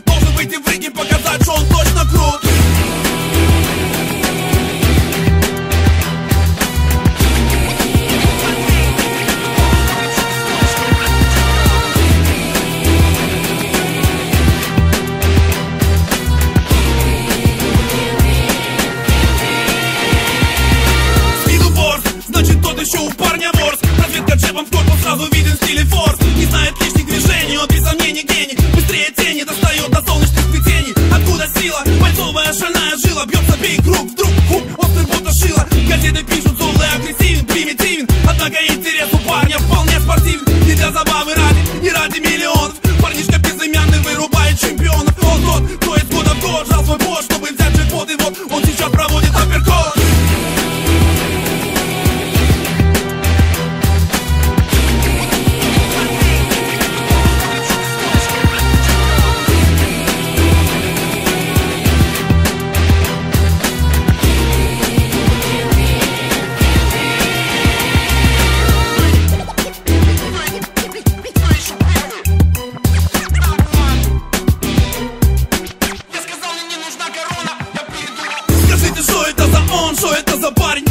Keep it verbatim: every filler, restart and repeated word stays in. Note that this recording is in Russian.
Должен выйти в ринг и показать, что он точно крут. Значит, тот еще у парня ворс. Разведка джебом в корпус, сразу виден в стиле форс. Не знает лишних движений, он без сомнений гений. Быстрее тени, достает до солнечных сплетений. Откуда сила? Бойцовая шальная жила. Бьется бейк, рук, вдруг хук, острый будто шила. Газеты пишут, злой, агрессивен, примитивен. Однако интерес у парня вполне спортивен. Не для забавы ради, не ради миллионов. Парнишка безымянный вырубает чемпионов. Он тот, кто из года в год жал свой бот, чтобы взять джекпот. И вот он сейчас проводит апперкот. Что это за он, что это за парень?